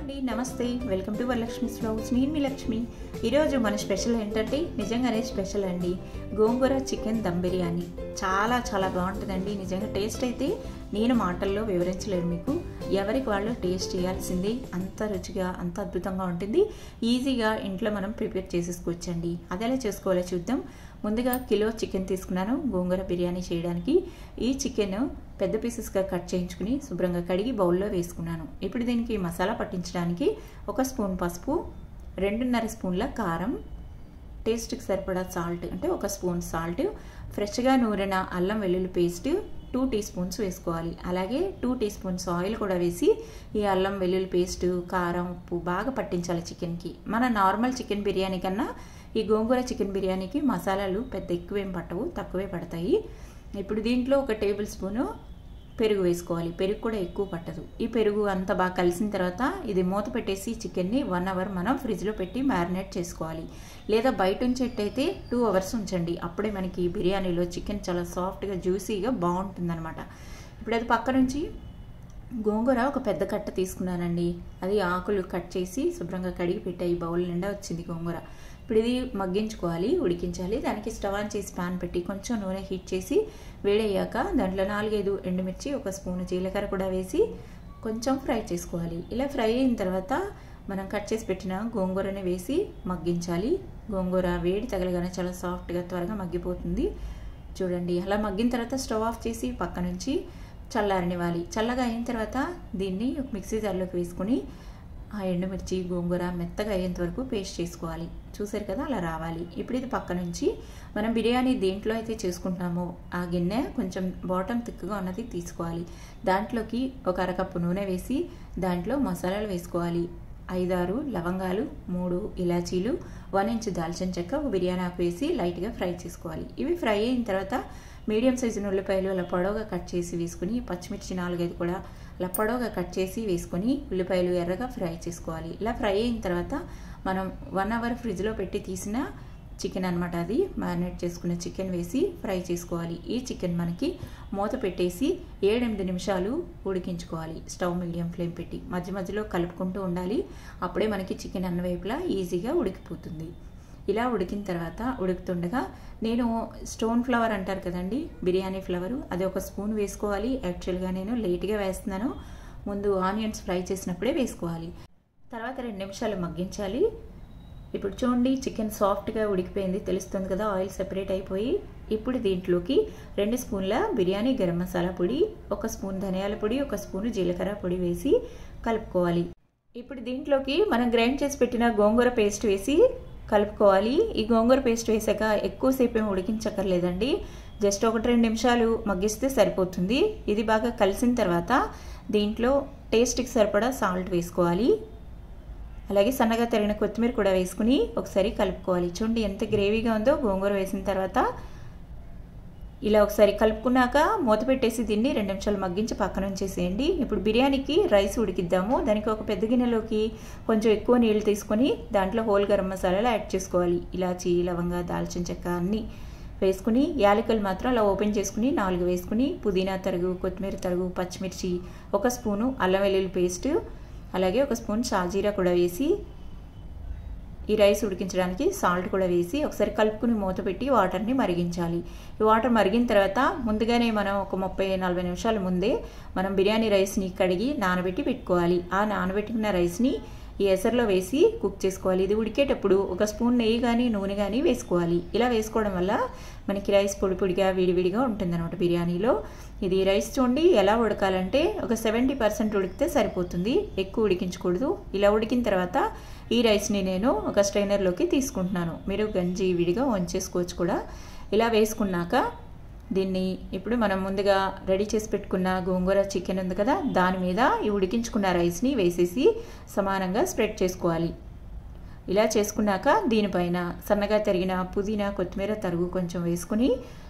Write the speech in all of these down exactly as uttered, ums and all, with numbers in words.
అండి నమస్తే welcome to Varalakshmi vlogs నేను మీ లక్ష్మి ఈరోజు మన స్పెషల్ ఏంటంటే నిజంగానే స్పెషల్ అండి గోంగూర చికెన్ దమ్ బిర్యానీ చాలా చాలా బాగుంటుందండి నిజంగా టేస్ట్ అయితే నేను మాటల్లో వివరించలేను మీకు ఎవరికి వాళ్ళు టేస్ట్ చేయాల్సిందే అంత రుచిగా అంత అద్భుతంగా ఉంటుంది ఈజీగా ఇంట్లో మనం ప్రిపేర్ చేసేసుకోవచ్చండి అదెలా చేసుకోవాలో చూద్దాం ముందుగా కిలో చికెన్ తీసుకున్నాను గోంగూర బిర్యానీ చేయడానికి ఈ చికెన్ పెద్ద పీసెస్గా కట్ చేయించుకుని శుభ్రంగా కడిగి బౌల్లో వేసుకున్నాను ఇప్పుడు దీనికి మసాలా పట్టించడానికి ఒక స్పూన్ పసుపు రెండున్నర స్పూన్ల కారం టేస్ట్కి సరిపడా సాల్ట్ అంటే ఒక స్పూన్ సాల్ట్ ఫ్రెష్గా నూరిన అల్లం వెల్లుల్లి పేస్ట్ టూ టీ స్పూన్స్ వేసుకోవాలి అలాగే టూ టీ స్పూన్స్ ఆయిల్ కూడా వేసి ఈ అల్లం వెల్లుల్లి పేస్ట్ కారం ఉప్పు బాగా పట్టించాలి చికెన్కి మన నార్మల్ చికెన్ బిర్యానీ కన్నా ఈ గోంగూర చికెన్ బిర్యానీకి మసాలాలు పెద్ద ఎక్కువేం పట్టవు తక్కువే పడతాయి ఇప్పుడు దీంట్లో ఒక టేబుల్ స్పూను పెరుగు వేసుకోవాలి పెరుగు కూడా ఎక్కువ పట్టదు ఈ పెరుగు అంతా బాగా కలిసిన తర్వాత ఇది మూత పెట్టేసి చికెన్ని వన్ అవర్ మనం ఫ్రిడ్జ్లో పెట్టి మ్యారినేట్ చేసుకోవాలి లేదా బయట ఉంచేటైతే టూ అవర్స్ ఉంచండి అప్పుడే మనకి బిర్యానీలో చికెన్ చాలా సాఫ్ట్గా జ్యూసీగా బాగుంటుందన్నమాట ఇప్పుడు అది పక్క నుంచి గోంగూర ఒక పెద్ద కట్ట తీసుకున్నానండి అది ఆకులు కట్ చేసి శుభ్రంగా కడిగి పెట్టాయి బౌల్ నిండా వచ్చింది గోంగూర ఇప్పుడు ఇది మగ్గించుకోవాలి ఉడికించాలి దానికి స్టవ్ ఆన్ చేసి పాన్ పెట్టి కొంచెం నూనె హీట్ చేసి వేడయ్యాక దాంట్లో నాలుగైదు ఎండుమిర్చి ఒక స్పూను జీలకర్ర కూడా వేసి కొంచెం ఫ్రై చేసుకోవాలి ఇలా ఫ్రై అయిన తర్వాత మనం కట్ చేసి పెట్టిన గోంగూరని వేసి మగ్గించాలి గోంగూర వేడి తగలగానే చాలా సాఫ్ట్గా త్వరగా మగ్గిపోతుంది చూడండి అలా మగ్గిన తర్వాత స్టవ్ ఆఫ్ చేసి పక్క నుంచి చల్లారనివ్వాలి చల్లగా అయిన తర్వాత దీన్ని ఒక మిక్సీ జార్లోకి వేసుకుని ఆ ఎండుమిర్చి గోంగూర మెత్తగా అయ్యేంత వరకు పేస్ట్ చేసుకోవాలి చూసారు కదా అలా రావాలి ఇప్పుడు ఇది పక్క నుంచి మనం బిర్యానీ దేంట్లో అయితే చేసుకుంటామో ఆ గిన్నె కొంచెం బాటమ్ థిక్గా ఉన్నది తీసుకోవాలి దాంట్లోకి ఒక అరకప్పు నూనె వేసి దాంట్లో మసాలాలు వేసుకోవాలి ఐదారు లవంగాలు మూడు ఇలాచీలు వన్ ఇంచ్ దాల్చిన చెక్క ఒక బిర్యానీ ఆకు వేసి లైట్గా ఫ్రై చేసుకోవాలి ఇవి ఫ్రై అయిన తర్వాత మీడియం సైజు ఉల్లిపాయలు అలా పొడవుగా కట్ చేసి వేసుకుని పచ్చిమిర్చి నాలుగైదు కూడా అలా పొడవుగా కట్ చేసి వేసుకొని ఉల్లిపాయలు ఎర్రగా ఫ్రై చేసుకోవాలి ఇలా ఫ్రై అయిన తర్వాత మనం వన్ అవర్ ఫ్రిడ్జ్లో పెట్టి తీసిన చికెన్ అనమాట అది మ్యారినేట్ చేసుకున్న చికెన్ వేసి ఫ్రై చేసుకోవాలి ఈ చికెన్ మనకి మూత పెట్టేసి ఏడెనిమిది నిమిషాలు ఉడికించుకోవాలి స్టవ్ మీడియం ఫ్లేమ్ పెట్టి మధ్య మధ్యలో కలుపుకుంటూ ఉండాలి అప్పుడే మనకి చికెన్ అన్న వైపులా ఈజీగా ఉడికిపోతుంది ఇలా ఉడికిన తర్వాత ఉడుకుతుండగా నేను స్టోన్ ఫ్లవర్ అంటారు కదండి బిర్యానీ ఫ్లవరు అది ఒక స్పూన్ వేసుకోవాలి యాక్చువల్గా నేను లేట్గా వేస్తున్నాను ముందు ఆనియన్స్ ఫ్రై చేసినప్పుడే వేసుకోవాలి తర్వాత రెండు నిమిషాలు మగ్గించాలి ఇప్పుడు చూడండి చికెన్ సాఫ్ట్గా ఉడికిపోయింది తెలుస్తుంది కదా ఆయిల్ సెపరేట్ అయిపోయి ఇప్పుడు దీంట్లోకి రెండు స్పూన్ల బిర్యానీ గరం మసాలా పొడి ఒక స్పూన్ ధనియాల పొడి ఒక స్పూన్ జీలకర్ర పొడి వేసి కలుపుకోవాలి ఇప్పుడు దీంట్లోకి మనం గ్రైండ్ చేసి పెట్టిన గోంగూర పేస్ట్ వేసి కలుపుకోవాలి ఈ గోంగూర పేస్ట్ వేసాక ఎక్కువసేపు ఏమి ఉడికించక్కర్లేదండి జస్ట్ ఒకటి రెండు నిమిషాలు మగ్గిస్తే సరిపోతుంది ఇది బాగా కలిసిన తర్వాత దీంట్లో టేస్ట్కి సరిపడా సాల్ట్ వేసుకోవాలి అలాగే సన్నగా తరిగిన కొత్తిమీర కూడా వేసుకుని ఒకసారి కలుపుకోవాలి చూడండి ఎంత గ్రేవీగా ఉందో గోంగూర వేసిన తర్వాత ఇలా ఒకసారి కలుపుకున్నాక మూత పెట్టేసి దీన్ని రెండు నిమిషాలు మగ్గించి పక్కన ఉంచేసేయండి ఇప్పుడు బిర్యానీకి రైస్ ఉడికిద్దాము దానికి ఒక పెద్ద గిన్నెలోకి కొంచెం ఎక్కువ నీళ్ళు తీసుకొని దాంట్లో హోల్ గరం మసాలాలు యాడ్ చేసుకోవాలి ఇలాచి లవంగా దాల్చిన చెక్క అన్నీ వేసుకుని యాలకులు మాత్రం అలా ఓపెన్ చేసుకుని నాలుగు వేసుకుని పుదీనా తరుగు కొత్తిమీర తరుగు పచ్చిమిర్చి ఒక స్పూను అల్లం వెల్లుల్లి పేస్ట్ అలాగే ఒక స్పూన్ షాజీరా కూడా వేసి ఈ రైస్ ఉడికించడానికి సాల్ట్ కూడా వేసి ఒకసారి కలుపుకుని మూత పెట్టి వాటర్ని మరిగించాలి ఈ వాటర్ మరిగిన తర్వాత ముందుగానే మనం ఒక ముప్పై నలభై నిమిషాల ముందే మనం బిర్యానీ రైస్ని కడిగి నానబెట్టి పెట్టుకోవాలి ఆ నానబెట్టుకున్న రైస్ని ఈ ఎసర్లో వేసి కుక్ చేసుకోవాలి ఇది ఉడికేటప్పుడు ఒక స్పూన్ నెయ్యి కానీ నూనె కానీ వేసుకోవాలి ఇలా వేసుకోవడం వల్ల మనకి రైస్ పొడి పొడిగా విడివిడిగా ఉంటుందన్నమాట బిర్యానీలో ఇది రైస్ చూడండి ఎలా ఉడకాలంటే ఒక సెవెంటీ పర్సెంట్ ఉడికితే సరిపోతుంది ఎక్కువ ఉడికించకూడదు ఇలా ఉడికిన తర్వాత ఈ రైస్ని నేను ఒక స్ట్రైనర్లోకి తీసుకుంటున్నాను మీరు గంజి విడిగా వంచేసుకోవచ్చు కూడా ఇలా వేసుకున్నాక దీన్ని ఇప్పుడు మనం ముందుగా రెడీ చేసి పెట్టుకున్న గోంగూర చికెన్ ఉంది కదా దాని మీద ఈ ఉడికించుకున్న రైస్ని వేసేసి సమానంగా స్ప్రెడ్ చేసుకోవాలి ఇలా చేసుకున్నాక దీనిపైన సన్నగా తరిగిన పుదీనా కొత్తిమీర తరుగు కొంచెం వేసుకుని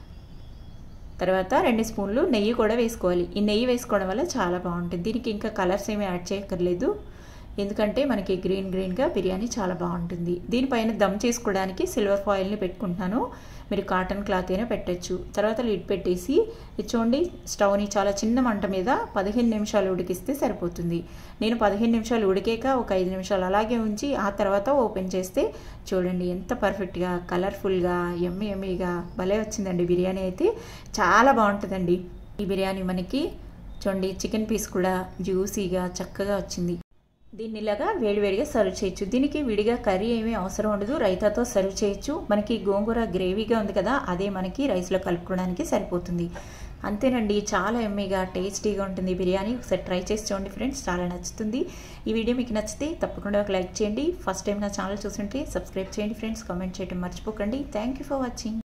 తర్వాత రెండు స్పూన్లు నెయ్యి కూడా వేసుకోవాలి ఈ నెయ్యి వేసుకోవడం వల్ల చాలా బాగుంటుంది దీనికి ఇంకా కలర్స్ ఏమీ యాడ్ చేయక్కర్లేదు ఎందుకంటే మనకి గ్రీన్ గ్రీన్గా బిర్యానీ చాలా బాగుంటుంది. దీనిపైన దమ్ చేసుకోవడానికి సిల్వర్ ఫాయిల్ని పెట్టుకుంటున్నాను. మీరు కాటన్ క్లాత్ అయినా పెట్టచ్చు. తర్వాత లిడ్ పెట్టేసి చూడండి, స్టవ్ని చాలా చిన్న మంట మీద పదిహేను నిమిషాలు ఉడికిస్తే సరిపోతుంది. నేను పదిహేను నిమిషాలు ఉడికాక ఒక ఐదు నిమిషాలు అలాగే ఉంచి ఆ తర్వాత ఓపెన్ చేస్తే చూడండి ఎంత పర్ఫెక్ట్గా కలర్ఫుల్గా ఎమ్మి ఎమ్మిగా భలే వచ్చిందండి. బిర్యానీ అయితే చాలా బాగుంటుందండి. ఈ బిర్యానీ మనకి చూడండి చికెన్ పీస్ కూడా జ్యూసీగా చక్కగా వచ్చింది. దీన్ని ఇలాగా వేడివేడిగా సర్వ్ చేయొచ్చు. దీనికి విడిగా కర్రీ ఏమీ అవసరం ఉండదు, రైతాతో సర్వ్ చేయొచ్చు. మనకి గోంగూర గ్రేవీగా ఉంది కదా, అదే మనకి రైస్లో కలుపుకోవడానికి సరిపోతుంది. అంతేనండి, చాలా ఎమ్మీగా టేస్టీగా ఉంటుంది బిర్యానీ. ఒకసారి ట్రై చేసి చూడండి ఫ్రెండ్స్, చాలా నచ్చుతుంది. ఈ వీడియో మీకు నచ్చితే తప్పకుండా ఒక లైక్ చేయండి. ఫస్ట్ టైం నా ఛానల్ చూస్తుంటే సబ్స్క్రైబ్ చేయండి ఫ్రెండ్స్. కామెంట్ చేయడం మర్చిపోకండి. Thank you for watching.